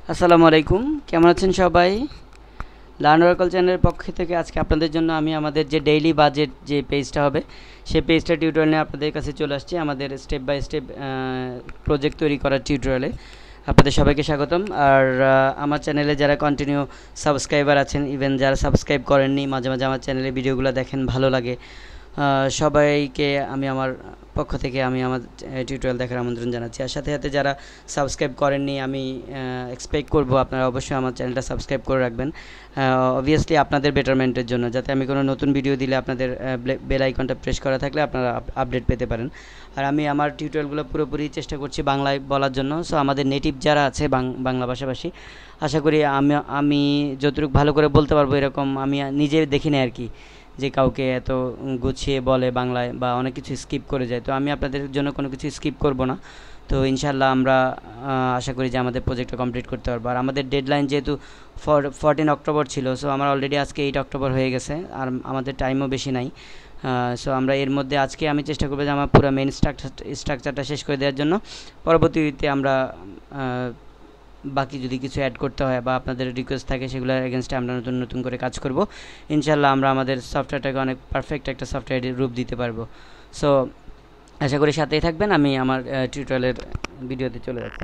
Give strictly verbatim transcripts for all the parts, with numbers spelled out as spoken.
আসসালামু আলাইকুম, কেমন আছেন সবাই? লার্ন ওরাকল চ্যানেলের পক্ষ থেকে আজকে আপনাদের জন্য আমি আমাদের যে ডেইলি বাজেট যে পেজটা হবে সেই পেজটা টিউটোরিয়াল নিয়ে আপনাদের কাছে চলে আসছি। আমাদের স্টেপ বাই স্টেপ প্রজেক্ট তৈরি করার টিউটোরিয়ালে আপনাদের সবাইকে স্বাগতম। আর আমার চ্যানেলে যারা কন্টিনিউ সাবস্ক্রাইবার আছেন, ইভেন যারা সাবস্ক্রাইব করেননি, মাঝে মাঝে আমার চ্যানেলে ভিডিওগুলো দেখেন, ভালো লাগে, সবাইকে আমি আমার পক্ষ থেকে আমি আমার টিউটোরিয়াল দেখার আমন্ত্রণ জানাচ্ছি। আর সাথে সাথে যারা সাবস্ক্রাইব করেননি, আমি এক্সপেক্ট করব আপনারা অবশ্যই আমার চ্যানেলটা সাবস্ক্রাইব করে রাখবেন, অবভিয়াসলি আপনাদের বেটারমেন্টের জন্য, যাতে আমি কোনো নতুন ভিডিও দিলে আপনাদের বেল আইকনটা প্রেস করা থাকলে আপনারা আপডেট পেতে পারেন। আর আমি আমার টিউটোরিয়ালগুলো পুরোপুরি চেষ্টা করছি বাংলায় বলার জন্য। সো আমাদের নেটিভ যারা আছে বাংলা ভাষাভাষী, আশা করি আমি আমি যতটুকু ভালো করে বলতে পারবো এরকম আমি নিজে দেখিনি আর কি, যে কাউকে এত গুছিয়ে বলে বাংলায় বা অনেক কিছু স্কিপ করে যায়। তো আমি আপনাদের জন্য কোনো কিছু স্কিপ করব না। তো ইনশাল্লাহ আমরা আশা করি যে আমাদের প্রজেক্টটা কমপ্লিট করতে পারবো। আর আমাদের ডেডলাইন যেহেতু ফর ফোরটিন অক্টোবর ছিল, সো আমার অলরেডি আজকে এইট অক্টোবর হয়ে গেছে, আর আমাদের টাইমও বেশি নাই। সো আমরা এর মধ্যে আজকে আমি চেষ্টা করবো যে আমার পুরো মেইন স্ট্রাকচার স্ট্রাকচারটা শেষ করে দেওয়ার জন্য। পরবর্তীতে আমরা বাকি যদি কিছু অ্যাড করতে হয় বা আপনাদের রিকোয়েস্ট থাকে সেগুলোর এগেনস্টে আমরা নতুন নতুন করে কাজ করব। ইনশাল্লাহ আমরা আমাদের সফটওয়্যারটাকে অনেক পারফেক্ট একটা সফটওয়্যারের রূপ দিতে পারবো। সো আশা করি সাথেই থাকবেন। আমি আমার টিউটোরিয়ালের ভিডিওতে চলে যাচ্ছি।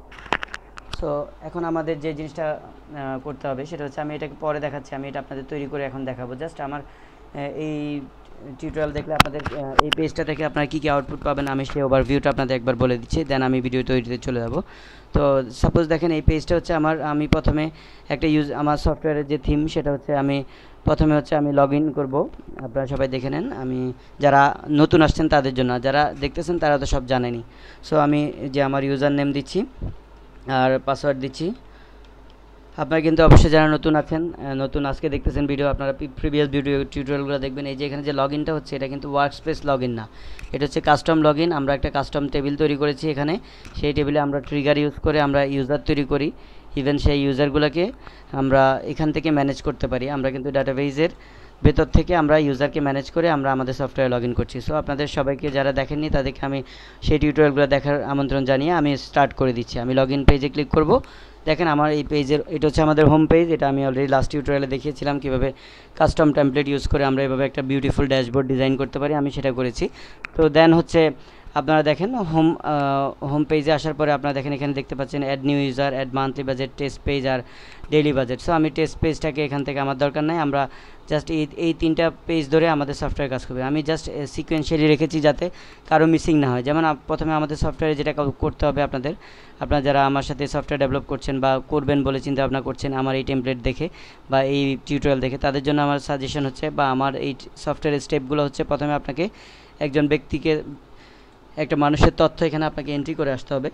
সো এখন আমাদের যে জিনিসটা করতে হবে সেটা হচ্ছে, আমি এটাকে পরে দেখাচ্ছি, আমি এটা আপনাদের তৈরি করে এখন দেখাবো। জাস্ট আমার এই টিউটোরিয়াল দেখলে আপনাদের এই পেজটা থেকে আপনারা কী কী আউটপুট পাবেন আমি সেই ওভারভিউটা আপনাদের একবার বলে দিচ্ছি, দেন আমি ভিডিও তৈরিতে চলে যাব। তো সাপোজ দেখেন এই পেজটা হচ্ছে আমার, আমি প্রথমে একটা ইউজ আমার সফটওয়্যারের যে থিম সেটা হচ্ছে, আমি প্রথমে হচ্ছে আমি লগ ইন করবো। আপনারা সবাই দেখে নেন, আমি যারা নতুন আসছেন তাদের জন্য, যারা দেখতেছেন তারা তো সব জানেনি। সো আমি যে আমার ইউজার নেম দিচ্ছি আর পাসওয়ার্ড দিচ্ছি। আপনারা কিন্তু অবশ্যই যারা নতুন আছেন, নতুন আজকে দেখতেছেন ভিডিও, আপনারা প্রিভিয়াস ভিডিও টিউটোরিয়ালগুলো দেখবেন। এই যে এখানে যে লগ ইনটা হচ্ছে এটা কিন্তু ওয়ার্কস্পেস লগ ইন না, এটা হচ্ছে কাস্টম লগ ইন। আমরা একটা কাস্টম টেবিল তৈরি করেছি এখানে, সেই টেবিলে আমরা ট্রিগার ইউজ করে আমরা ইউজার তৈরি করি। ইভেন সেই ইউজারগুলোকে আমরা এখান থেকে ম্যানেজ করতে পারি। আমরা কিন্তু ডাটাবেজের ভেতর থেকে আমরা ইউজারকে ম্যানেজ করে আমরা আমাদের সফটওয়্যার লগ ইন করছি। সো আপনাদের সবাইকে যারা দেখেননি তাদেরকে আমি সেই টিউটোরিয়ালগুলো দেখার আমন্ত্রণ জানিয়ে আমি স্টার্ট করে দিচ্ছি। আমি লগ ইন পেজে ক্লিক করব। দেখেন আমার এই পেজের, এটা হচ্ছে আমাদের হোম পেজ। এটা আমি অলরেডি লাস্ট টিউটোরিয়ালে দেখিয়েছিলাম কীভাবে কাস্টম টেমপ্লেট ইউজ করে আমরা এভাবে একটা বিউটিফুল ড্যাশবোর্ড ডিজাইন করতে পারি, আমি সেটা করেছি। তো দেন হচ্ছে আপনারা দেখেন হোম হোম পেজে আসার পরে আপনারা দেখেন এখানে দেখতে পাচ্ছেন add new user, add monthly budget, test page আর ডেইলি বাজেট। সো আমি টেস্ট পেজটাকে এখান থেকে আমার দরকার নাই, আমরা জাস্ট এই এই তিনটা পেজ ধরে আমাদের সফটওয়্যার কাজ করবে। আমি জাস্ট সিকোয়েন্সিয়ালি রেখেছি যাতে কারো মিসিং না হয়। যেমন প্রথমে আমাদের সফটওয়্যারে যেটা করতে হবে আপনাদের, আপনারা যারা আমার সাথে সফটওয়্যার ডেভেলপ করছেন বা করবেন বলে চিন্তা ভাবনা করছেন আমার এই টেমপ্লেট দেখে বা এই টিউটোরিয়াল দেখে, তাদের জন্য আমার সাজেশন হচ্ছে বা আমার এই সফটওয়্যারের স্টেপগুলো হচ্ছে, প্রথমে আপনাকে একজন ব্যক্তিকে, একটা মানুষের তথ্য এখানে আপনাকে এন্ট্রি করে আসতে হবে।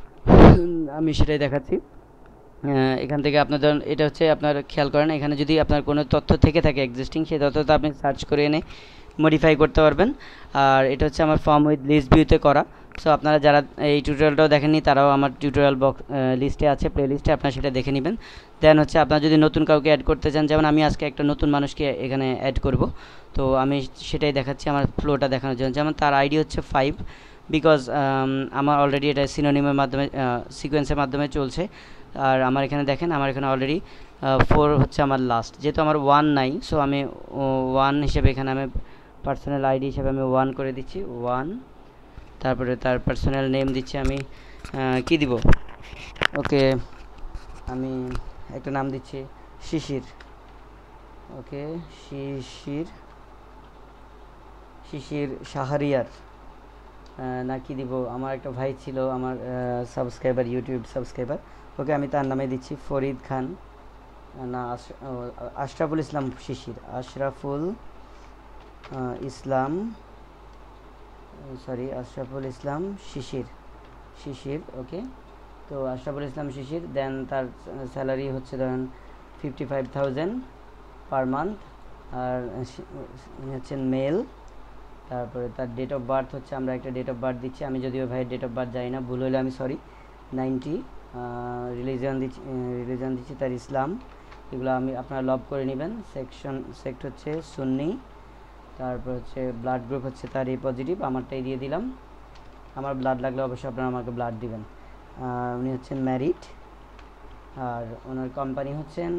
আমি সেটাই দেখাচ্ছি এখান থেকে। আপনাদের এটা হচ্ছে, আপনার খেয়াল করেন এখানে যদি আপনার কোনো তথ্য থেকে থাকে এক্সিস্টিং, সেই তথ্যটা আপনি সার্চ করে এনে মডিফাই করতে পারবেন। আর এটা হচ্ছে আমার ফর্ম উইথ লিস্ট ভিউতে করা। সো আপনারা যারা এই টিউটোরিয়ালটাও দেখেননি তারাও আমার টিউটোরিয়াল বক্স লিস্টে আছে, প্লে লিস্টে, আপনারা সেটা দেখে নেবেন। দেন হচ্ছে আপনারা যদি নতুন কাউকে অ্যাড করতে চান, যেমন আমি আজকে একটা নতুন মানুষকে এখানে অ্যাড করব, তো আমি সেটাই দেখাচ্ছি আমার ফ্লোটা দেখানোর জন্য। যেমন তার আইডি হচ্ছে ফাইভ, বিকজ আমার অলরেডি এটা সিনোনিমের মাধ্যমে সিকোয়েন্সের মাধ্যমে চলছে। আর আমার এখানে দেখেন আমার এখানে অলরেডি ফোর হচ্ছে আমার লাস্ট, যেহেতু আমার ওয়ান নাই, সো আমি ওয়ান হিসেবে এখানে আমি পার্সোনাল আইডি হিসেবে আমি ওয়ান করে দিচ্ছি, ওয়ান। তারপরে তার পার্সোনাল নেম দিচ্ছি আমি কি দিব, ওকে আমি একটা নাম দিচ্ছি শিশির, ওকে শিশির, শিশির শাহরিয়ার না কি দিব, আমার একটা ভাই ছিল আমার সাবস্ক্রাইবার, ইউটিউব সাবস্ক্রাইবার, ওকে আমি তার নামে দিচ্ছি ফরিদ খান, না আশরাফুল ইসলাম শিশির, আশরাফুল ইসলাম সরি আশরাফুল ইসলাম শিশির, শিশির ওকে। তো আশরাফুল ইসলাম শিশির, দেন তার স্যালারি হচ্ছে ধরেন fifty five thousand per month, আর হচ্ছেন মেল। তারপরে তার ডেট অফ বার্থ হচ্ছে, আমরা একটা ডেট অফ বার্থ দিচ্ছি, আমি যদিও ভাইয়ের ডেট অফ বার্থ জানি না, ভুল হলে আমি সরি, নাইনটি। রিলিজন দিচ্ছি, রিলিজন দিচ্ছি তার ইসলাম, এগুলো আমি আপনারা লব করে নেবেন। সেকশন সেক্ট হচ্ছে সুন্নি, তারপর হচ্ছে ব্লাড গ্রুপ হচ্ছে তার এ পজিটিভ, আমারটাই দিয়ে দিলাম। আমার ব্লাড লাগলে অবশ্যই আপনারা আমাকে ব্লাড দিবেন। উনি হচ্ছেন ম্যারিড, আর ওনার কোম্পানি হচ্ছেন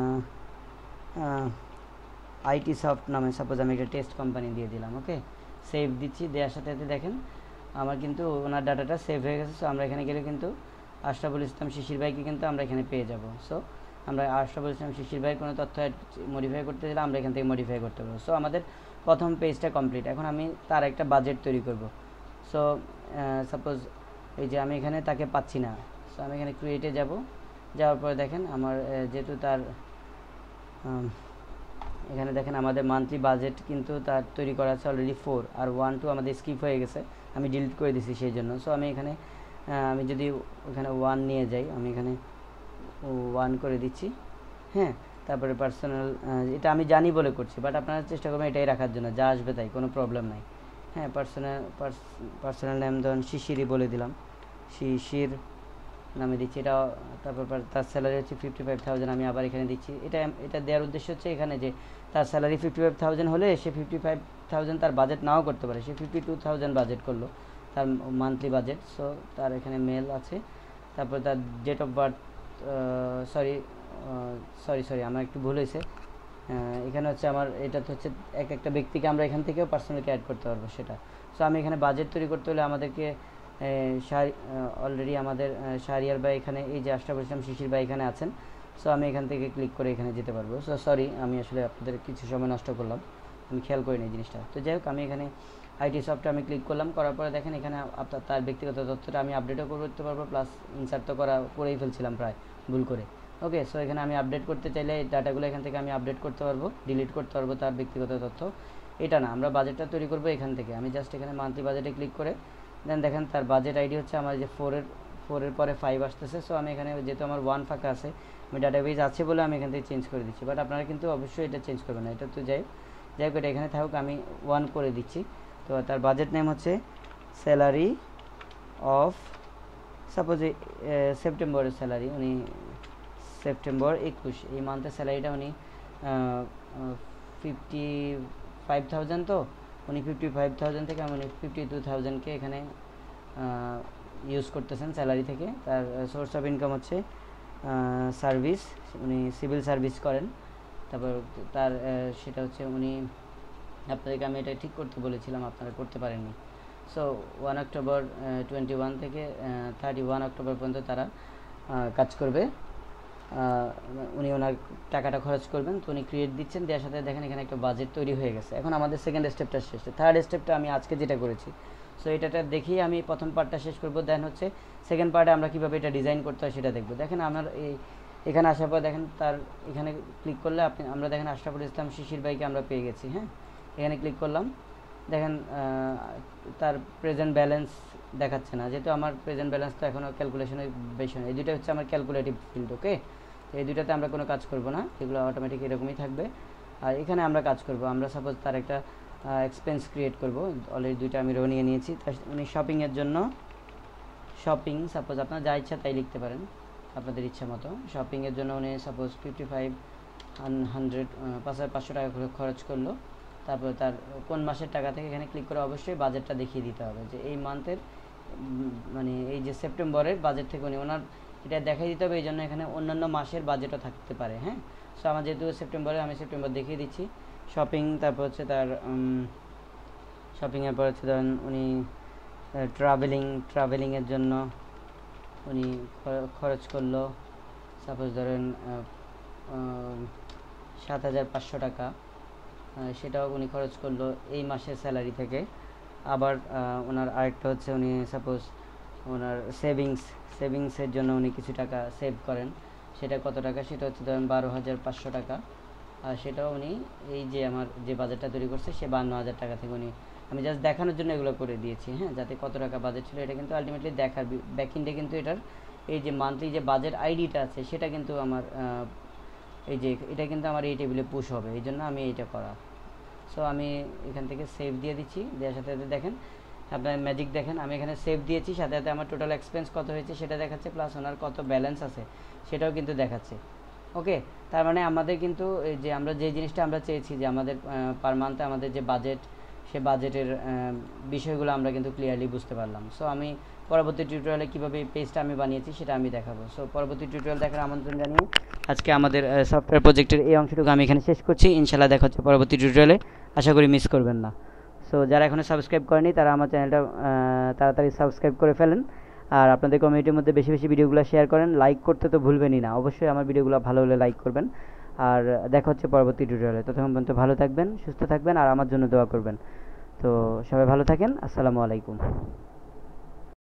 আইটি সফট নামে, সাপোজ আমি একটা টেস্ট কোম্পানি দিয়ে দিলাম। ওকে, সেভ দিচ্ছি, দেওয়ার সাথে সাথে দেখেন আমার কিন্তু ওনার ডাটাটা সেভ হয়ে গেছে। সো আমরা এখানে গেলে কিন্তু আশরাফুল ইসলাম শিশির ভাইকে কিন্তু আমরা এখানে পেয়ে যাব। সো আমরা আশরাফুল ইসলাম শিশির ভাইয়ের কোনো তথ্য মডিফাই করতে দিলে আমরা এখান থেকে মডিফাই করতে পারবো। সো আমাদের প্রথম পেজটা কমপ্লিট। এখন আমি তার একটা বাজেট তৈরি করব। সো সাপোজ এই যে আমি এখানে তাকে পাচ্ছি না, সো আমি এখানে ক্রিয়েটে যাব। যাওয়ার পরে দেখেন আমার যেহেতু তার এখানে দেখেন আমাদের মান্থলি বাজেট কিন্তু তার তৈরি করা আছে অলরেডি ফোর, আর ওয়ান টু আমাদের স্কিপ হয়ে গেছে, আমি ডিলিট করে দিছি সেই জন্য। সো আমি এখানে আমি যদি ওখানে ওয়ান নিয়ে যাই, আমি এখানে ওয়ান করে দিচ্ছি। হ্যাঁ, তারপরে পার্সোনাল, এটা আমি জানি বলে করছি, বাট আপনারা চেষ্টা করবেন এটাই রাখার জন্য, যা আসবে তাই, কোনো প্রবলেম নাই। হ্যাঁ, পার্সোনাল পার্সোনাল নেম ধরুন শিশিরই বলে দিলাম, শিশির নামে দিচ্ছি এটা। তারপর তার স্যালারি হচ্ছে ফিফটি ফাইভ থাউজেন্ড, আমি আবার এখানে দিচ্ছি। এটা এটা দেওয়ার উদ্দেশ্য হচ্ছে এখানে যে তার স্যালারি ফিফটি ফাইভ থাউজেন্ড হলে সে ফিফটি ফাইভ থাউজেন্ড তার বাজেট নাও করতে পারে, সে ফিফটি টু থাউজেন্ড বাজেট করলো তার মান্থলি বাজেট। সো তার এখানে মেল আছে, তারপর তার date of birth, sorry sorry sorry আমার একটু ভুল হয়েছে, এখানে হচ্ছে আমার এটা তো হচ্ছে এক একটা ব্যক্তিকে আমরা এখান থেকেও পার্সোনালকে অ্যাড করতে পারবো সেটা। সো আমি এখানে বাজেট তৈরি করতে হলে আমাদেরকে অলরেডি আমাদের শাহরিয়ার ভাই এখানে, এই যে আশরাফুল ইসলাম শিশির ভাই এখানে আছেন। সো আমি এখান থেকে ক্লিক করে এখানে যেতে পারবো। সো সরি, আমি আসলে আপনাদের কিছু সময় নষ্ট করলাম, আমি খেয়াল করিনি এই জিনিসটা। তো যাই হোক, আমি এখানে আইটি সফটে আমি ক্লিক করলাম, করার পরে দেখেন এখানে আপনার তার ব্যক্তিগত তথ্যটা আমি আপডেটও করতে পারবো, প্লাস ইনসার্ট তো করা করেই ফেলছিলাম প্রায় ভুল করে। ওকে, সো এখানে আমি আপডেট করতে চাইলে এই ডাটাগুলো এখান থেকে আমি আপডেট করতে পারবো, ডিলিট করতে পারবো তার ব্যক্তিগত তথ্য। এটা না, আমরা বাজেটটা তৈরি করবো এখান থেকে। আমি জাস্ট এখানে মান্থলি বাজেটে ক্লিক করে দেন দেখেন তার বাজেট আইডি হচ্ছে আমার যে ফোরের ফোরের পরে ফাইভ আসতেছে। সো আমি এখানে যেহেতু আমার ওয়ান ফাঁকা আছে, আমি ডাটাবেজ আছে বলে আমি এখান থেকে চেঞ্জ করে দিচ্ছি, বাট আপনারা কিন্তু অবশ্যই এটা চেঞ্জ করবেন না। এটা তো যাই যাই হোক, এটা এখানে থাকুক, আমি ওয়ান করে দিচ্ছি। তো তার বাজেট নেম হচ্ছে স্যালারি অফ, সাপোজ সেপ্টেম্বরের স্যালারি, উনি সেপ্টেম্বর একুশ এই মান্থের স্যালারিটা উনি ফিফটি ফাইভ থাউজেন্ড, তো উনি ফিফটি ফাইভ থাউজেন্ড থেকে উনি ফিফটি টু থাউজেন্ডকে এখানে ইউজ করতেছেন স্যালারি থেকে। তার সোর্স অফ ইনকাম হচ্ছে সার্ভিস, উনি সিভিল সার্ভিস করেন। তারপর তার সেটা হচ্ছে উনি, আপনাদেরকে আমি এটা ঠিক করতে বলেছিলাম, আপনারা করতে পারেননি। So one October twenty one থেকে থার্টি ওয়ান অক্টোবর পর্যন্ত তারা কাজ করবে, উনি ওনার টাকাটা খরচ করবেন। তো উনি ক্রিয়েট দিচ্ছেন, দেওয়ার সাথে দেখেন এখানে একটা বাজেট তৈরি হয়ে গেছে। এখন আমাদের সেকেন্ড স্টেপটা শেষ, থার্ড স্টেপটা আমি আজকে যেটা করেছি, সো এটাটা দেখেই আমি প্রথম পার্টটা শেষ করবো। দেন হচ্ছে সেকেন্ড পার্টে আমরা কীভাবে এটা ডিজাইন করতে হয় সেটা দেখবো। দেখেন আমার এই এখানে আসার পর দেখেন তার এখানে ক্লিক করলে আপনি আমরা দেখেন আশরাফুল ইসলাম শিশির ভাইকে আমরা পেয়ে গেছি। হ্যাঁ, এখানে ক্লিক করলাম, দেখেন তার প্রেজেন্ট ব্যালেন্স দেখাচ্ছে না, যেহেতু আমার প্রেজেন্ট ব্যালেন্স তো এখনও ক্যালকুলেশনের বেশি নয়। এই দুটো হচ্ছে আমার ক্যালকুলেটিভ ফিল্ড। ওকে, তো এই দুটাতে আমরা কোনো কাজ করব না, এগুলো অটোমেটিক এরকমই থাকবে। আর এখানে আমরা কাজ করব, আমরা সাপোজ তার একটা এক্সপেন্স ক্রিয়েট করব। অলরেডি দুইটা আমি রো নিয়ে নিয়েছি। উনি শপিংয়ের জন্য, শপিং সাপোজ আপনার যা ইচ্ছা তাই লিখতে পারেন আপনাদের ইচ্ছা মতো। শপিংয়ের জন্য উনি সাপোজ ফিফটি ফাইভ হান্ড্রেড পাঁচ হাজার পাঁচশো টাকা খরচ করলো। তারপর তার কোন মাসের টাকা থেকে এখানে ক্লিক করে অবশ্যই বাজেটটা দেখিয়ে দিতে হবে, যে এই মান্থের মানে এই যে সেপ্টেম্বরের বাজেট থেকে উনি ওনার এটা দেখাই দিতে হবে। এই জন্য এখানে অন্যান্য মাসের বাজেটও থাকতে পারে। হ্যাঁ, সো আমার যেহেতু সেপ্টেম্বরে, আমি সেপ্টেম্বর দেখিয়ে দিচ্ছি শপিং। তারপর হচ্ছে তার শপিংয়ের পর হচ্ছে ধরেন উনি ট্রাভেলিং ট্রাভেলিংয়ের জন্য উনি খরচ করলো সাপোজ ধরেন সাত হাজার পাঁচশো টাকা, সেটাও উনি খরচ করলো এই মাসের স্যালারি থেকে। আবার ওনার আরেকটা হচ্ছে উনি সাপোজ ওনার সেভিংস সেভিংসের জন্য উনি কিছু টাকা সেভ করেন, সেটা কত টাকা, সেটা হচ্ছে ধরেন বারো হাজার পাঁচশো টাকা। আর সেটাও উনি এই যে আমার যে বাজেটটা তৈরি করছে সে বান্ন হাজার টাকা থেকে উনি, আমি জাস্ট দেখানোর জন্য এগুলো করে দিয়েছি। হ্যাঁ, যাতে কত টাকা বাজেট ছিল এটা কিন্তু আলটিমেটলি দেখার ব্যাকএন্ডে কিন্তু এটার এই যে মান্থলি যে বাজেট আইডিটা আছে সেটা কিন্তু আমার এই যে এটা কিন্তু আমার এই টেবিলে পুশ হবে, এই জন্য আমি এইটা করা। সো আমি এখান থেকে সেভ দিয়ে দিচ্ছি, দেওয়ার সাথে সাথে দেখেন আপনার ম্যাজিক দেখেন আমি এখানে সেভ দিয়েছি, সাথে সাথে আমার টোটাল এক্সপেন্স কত হয়েছে সেটা দেখাচ্ছে, প্লাস ওনার কত ব্যালেন্স আছে সেটাও কিন্তু দেখাচ্ছে। ওকে, তার মানে আমাদের কিন্তু এই যে আমরা যে জিনিসটা আমরা চেয়েছি যে আমাদের পার মান্থে আমাদের যে বাজেট, সে বাজেটের বিষয়গুলো আমরা কিন্তু ক্লিয়ারলি বুঝতে পারলাম। সো আমি পরবর্তী টিউটোরিয়ালে কীভাবে এই পেজটা আমি বানিয়েছি সেটা আমি দেখাবো। সো পরবর্তী টিউটোরিয়াল দেখার আমন্ত্রণ জানিয়ে আজকে আমাদের সফটওয়্যার প্রজেক্টের এই অংশটুকু আমি এখানে শেষ করছি। ইনশাল্লাহ দেখা হচ্ছে পরবর্তী টিউটোরিয়ালে, আশা করি মিস করবেন না। সো যারা এখনও সাবস্ক্রাইব করেনি তারা আমার চ্যানেলটা তাড়াতাড়ি সাবস্ক্রাইব করে ফেলেন, আর আপনাদের কমিউনিটির মধ্যে বেশি বেশি ভিডিওগুলো শেয়ার করেন। লাইক করতে তো ভুলবেনই না, অবশ্যই আমার ভিডিওগুলো ভালো হলে লাইক করবেন। আর দেখা হচ্ছে পরবর্তী টিউটোরিয়ালে, ততক্ষণ পর্যন্ত ভালো থাকবেন, সুস্থ থাকবেন, আর আমার জন্য দোয়া করবেন। তো সবাই ভালো থাকেন, আসসালামু আলাইকুম।